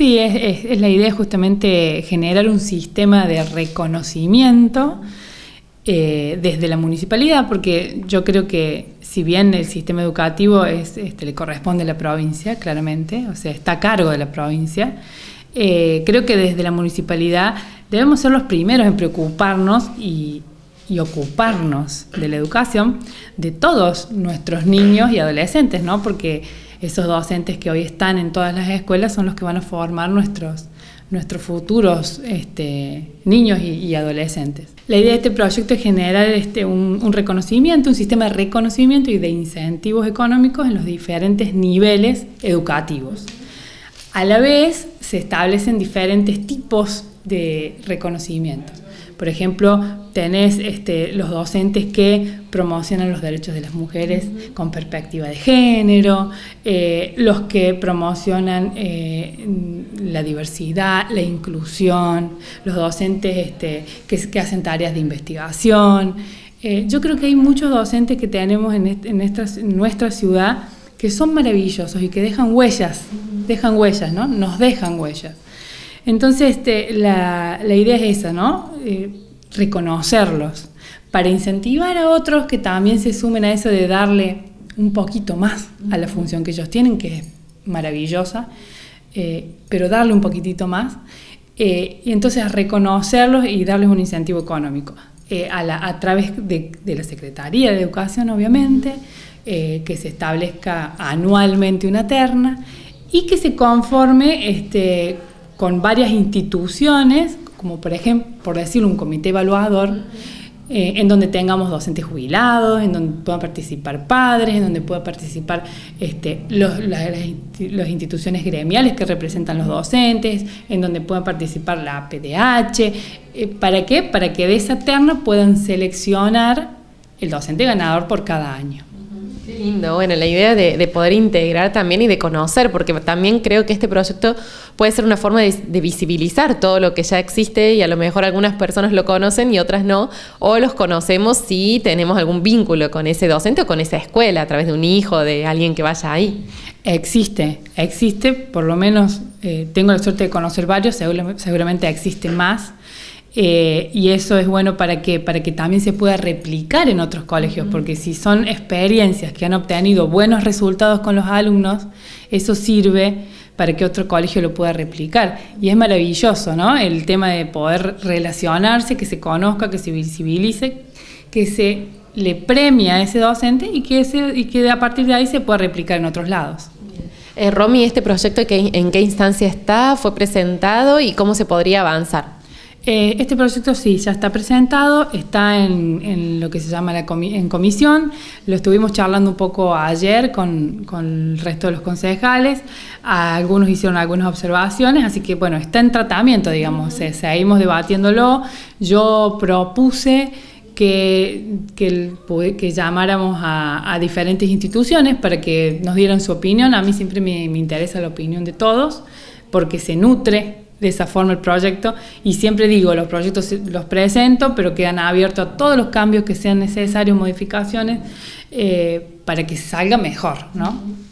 Sí, es la idea justamente generar un sistema de reconocimiento desde la municipalidad, porque yo creo que si bien el sistema educativo le corresponde a la provincia, claramente, o sea, está a cargo de la provincia, creo que desde la municipalidad debemos ser los primeros en preocuparnos y ocuparnos de la educación de todos nuestros niños y adolescentes, ¿no? Porque esos docentes que hoy están en todas las escuelas son los que van a formar nuestros futuros niños y adolescentes. La idea de este proyecto es generar un reconocimiento, un sistema de reconocimiento y de incentivos económicos en los diferentes niveles educativos. A la vez se establecen diferentes tipos de reconocimientos. Por ejemplo, tenés los docentes que promocionan los derechos de las mujeres con perspectiva de género, los que promocionan la diversidad, la inclusión, los docentes que hacen tareas de investigación. Yo creo que hay muchos docentes que tenemos en nuestra ciudad que son maravillosos y que dejan huellas, ¿no? Nos dejan huellas. Entonces, la idea es esa, ¿no? Reconocerlos, para incentivar a otros que también se sumen a eso de darle un poquito más a la función que ellos tienen, que es maravillosa, pero darle un poquitito más, y entonces reconocerlos y darles un incentivo económico, a través de la Secretaría de Educación, obviamente, que se establezca anualmente una terna y que se conforme con varias instituciones, como por ejemplo, por decirlo, un comité evaluador, en donde tengamos docentes jubilados, en donde puedan participar padres, en donde puedan participar las instituciones gremiales que representan los docentes, en donde puedan participar la PDH. ¿Para qué? Para que de esa terna puedan seleccionar el docente ganador por cada año. Qué lindo, bueno, la idea de poder integrar también y de conocer, porque también creo que este proyecto puede ser una forma de visibilizar todo lo que ya existe y a lo mejor algunas personas lo conocen y otras no, o los conocemos si tenemos algún vínculo con ese docente o con esa escuela a través de un hijo, de alguien que vaya ahí. Existe, por lo menos tengo la suerte de conocer varios, seguramente existe más. Y eso es bueno para que también se pueda replicar en otros colegios, porque si son experiencias que han obtenido buenos resultados con los alumnos, eso sirve para que otro colegio lo pueda replicar. Y es maravilloso, ¿no? El tema de poder relacionarse, que se conozca, que se visibilice, que se le premia a ese docente y que a partir de ahí se pueda replicar en otros lados. Romy, ¿este proyecto en qué instancia está? ¿Fue presentado y cómo se podría avanzar? Este proyecto sí, ya está presentado, está en lo que se llama en comisión. Lo estuvimos charlando un poco ayer con el resto de los concejales. Algunos hicieron algunas observaciones, así que bueno, está en tratamiento, digamos, seguimos debatiéndolo. Yo propuse que llamáramos a diferentes instituciones para que nos dieran su opinión. A mí siempre me interesa la opinión de todos, porque se nutre de esa forma el proyecto, y siempre digo, los proyectos los presento, pero quedan abiertos a todos los cambios que sean necesarios, modificaciones, para que salga mejor, ¿no?